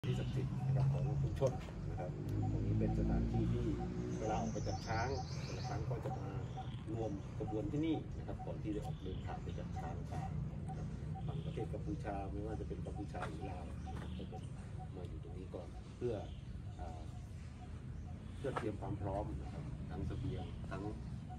ที่ศักดิ์สิทธิ์นะครับของชุมชนนะครับตรงนี้เป็นสถานที่ที่เวลาออกไปจับช้างแต่ละครั้งก็จะมารวมกระบวนที่นี่นะครับก่อนที่จะออกเดินทางไปจับช้างต่างนะครับฝั่งประเทศกัมพูชาไม่ว่าจะเป็นกัมพูชาหรือลาวก็จะมาอยู่ตรงนี้ก่อนเพื่อเตรียมความพร้อมนะครับทั้งเสบียงทั้ง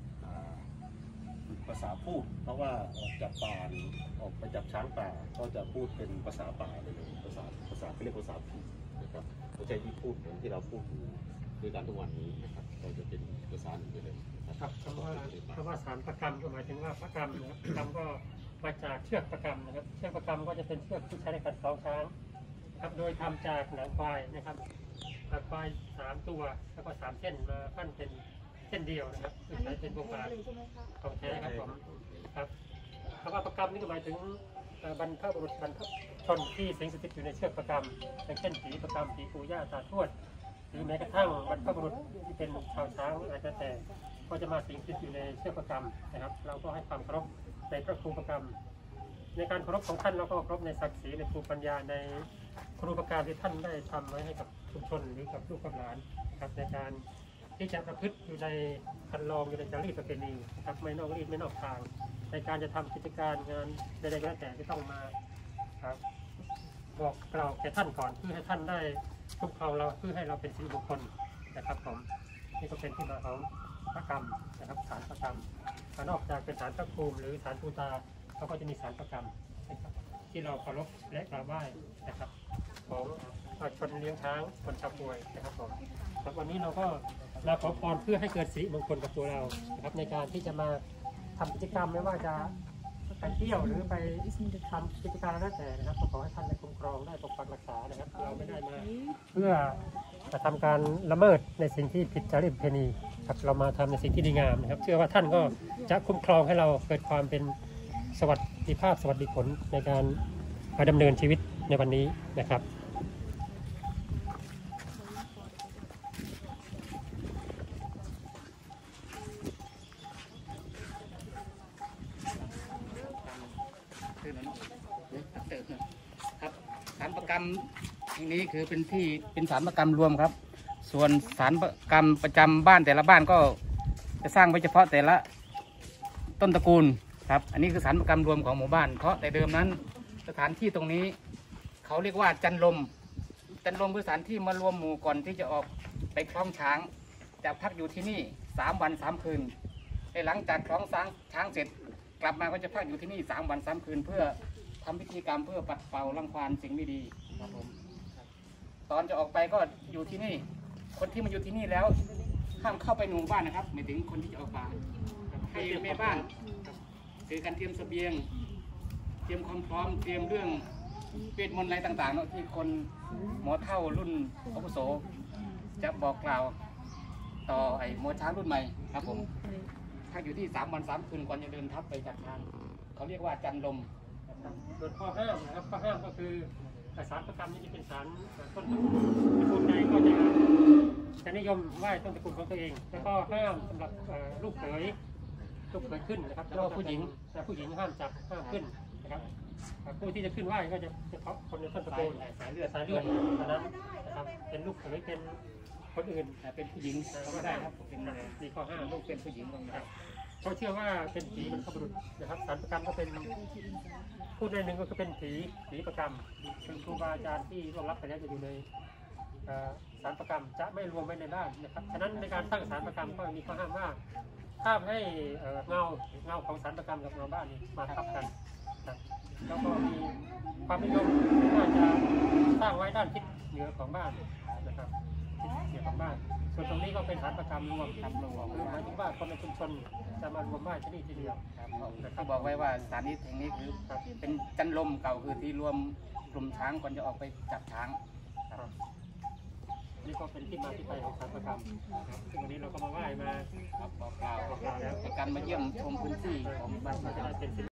ภาษาพูดเพราะว่าออกจากป่าออกไปจับช้างป่าก็จะพูดเป็นภาษาป่าเลยภาษาเขาเรียกภาษาผีนะครับไม่ใช่ที่พูดเหมือนที่เราพูดด้วยกันทุกวันนี้นะครับเราจะเป็นภาษาหนึ่งไปเลยครับคำว่าสารประกรรมก็หมายถึงว่าประกรรมนะครับประกรรมก็มาจากเชือกประกรรมนะครับเชือกประกรรมก็จะเป็นเชือกที่ใช้ในการคล้องช้างครับโดยทำจากหนังควายนะครับควาย3 ตัวแล้วก็3 เส้นมาปั้นเป็นเส้นเดียวนะครับซึ่งใช้เป็นโบราณของแท้ครับผมครับคำว่าประกรรมนี่ก็หมายถึงบรรพบุรุษบรรพชนที่สิงสถิตอยู่ในเชือกประกรรมอย่างเช่นผีประกรรมผีปู่ย่าตาทวดหรือแม้กระทั่งบรรพบุรุษที่เป็นชาวช้างอาจจะแต่ก็จะมาสิงสถิตอยู่ในเชือกประกรรมนะครับเราก็ให้ความเคารพในพระครูประกรรมในการเคารพของท่านเราก็เคารพในศักดิ์ศรีในภูมิปัญญาในครูประการที่ท่านได้ทำไว้ให้กับชุมชนหรือกับลูกกับหลานครับในการที่จะประพฤติอยู่ในคันลองอยู่ในจารีตประเพณีครับไม่นอกรีดไม่นอกทางในการจะทำกิจการงานใดๆก็แล้วแต่ที่ต้องมาครับบอกกล่าวแก่ท่านก่อนเพื่อให้ท่านได้คุ้มครองเราเพื่อให้เราเป็นสิริมงคลนะครับผมนี่ก็เป็นที่มาของพระกรรมนะครับสารพระกรรมนอกจากเป็นสารพระภูมิหรือสารปูตาเขาก็จะมีสารพระกรรมที่เราเคารพและกราบไหว้นะครับของชนเลี้ยงช้างคนชาวป่วยนะครับผมครับวันนี้เราก็มาขอพรเพื่อให้เกิดสิริมงคลกับตัวเรานะครับในการที่จะมาทำกิจกรรมไม่ว่าจะไปเที่ยวหรือไปทำกิจการแล้วแต่นะครับขอให้ท่านได้คุ้มครองได้ปกปักรักษานะครับเราไม่ได้มาเพื่อจะทำการละเมิดในสิ่งที่ผิดจารีตประเพณีครับเรามาทำในสิ่งที่ดีงามนะครับเชื่อว่าท่านก็จะคุ้มครองให้เราเกิดความเป็นสวัสดิภาพสวัสดิผลในการดำเนินชีวิตในวันนี้นะครับครับสารประกรรมที่นี้คือเป็นสารประกรรมรวมครับส่วนสารประกรรมประจำบ้านแต่ละบ้านก็จะสร้างไว้เฉพาะแต่ละต้นตระกูลครับอันนี้คือสารประกรรมรวมของหมู่บ้านเพราะแต่เดิมนั้นสถานที่ตรงนี้เขาเรียกว่าจันลมคือสถานที่มารวมหมู่ก่อนที่จะออกไปคล้องช้างจะพักอยู่ที่นี่3 วัน 3 คืนหลังจากคล้องช้างเสร็จกลับมาก็จะพักอยู่ที่นี่3 วัน 3 คืนเพื่อทำพิธีกรรมเพื่อปัดเป่ารังควานสิ่งไม่ดีครับผมตอนจะออกไปก็อยู่ที่นี่คนที่มาอยู่ที่นี่แล้วห้ามเข้าไปหมู่บ้านนะครับหมายถึงคนที่จะออกมาให้แม่บ้านถือการเตรียมเสบียงเตรียมความพร้อมเตรียมเรื่องเวทมนต์อะไรต่างๆเนาะที่คนหมอเฒ่ารุ่นอาวุโสจะบอกกล่าวต่อหมอช้างรุ่นใหม่ครับผมถ้าอยู่ที่3 วัน 3 คืนก่อนจะเดินทัพไปจัดงานเขาเรียกว่าจันลมส่วนข้อห้ามนะครับข้อห้ามก็คือสารประกรรมนี้จะเป็นสารต้นตระกูลใดก็จะนิยมไหว้ต้นตระกูลของตัวเองแล้วก็ห้ามสำหรับลูกเขยขึ้นนะครับแล้วก็ผู้หญิงห้ามจับห้ามขึ้นนะครับผู้ที่จะขึ้นไหว้ก็จะเฉพาะคนในต้นตระกูลสายเลือดเท่านั้นนะครับเป็นลูกเขยเป็นคนอื่นเป็นผู้หญิงก็ได้ครับเป็นมีข้อห้ามลูกเป็นผู้หญิงนะครับเขาเชื่อว่าเป็นผีบรรพบุรุษนะครับสารประกรรมก็เป็นพูดในหนึ่งก็คือเป็นผีประกรรมเป็นครูบาอาจารย์ที่ร่วงรับไปแล้วจะอยู่ในสารประกรรมจะไม่รวมไว้ในบ้านนะครับฉะนั้นในการตั้งสารประกรรมก็มีข้อห้ามว่าห้ามให้เงาของสารประกรรมกับเงาบ้านมาทับกันแล้วก็มีความนิยมว่าจะสร้างไว้ด้านทิศเหนือของบ้านนะครับทิศเหนือของบ้านส่วนตรงนี้ก็เป็นสารประกรรมรวมหมายถึงว่าคนในชุมชนจะมารวมไหว้ที่นี่ทีเดียวเขาบอกไว้ว่าสถานที่แห่งนี้คือเป็นจันลมเก่าคือที่รวมกลุ่มช้างก่อนจะออกไปจับช้างนี่ก็เป็นที่มาที่ไปของสารประกรรมซึ่งวันนี้เราก็มาไหว้มาบอกกล่าวในการมาเยี่ยมชมพื้นที่ของบ้านเราจะได้เป็น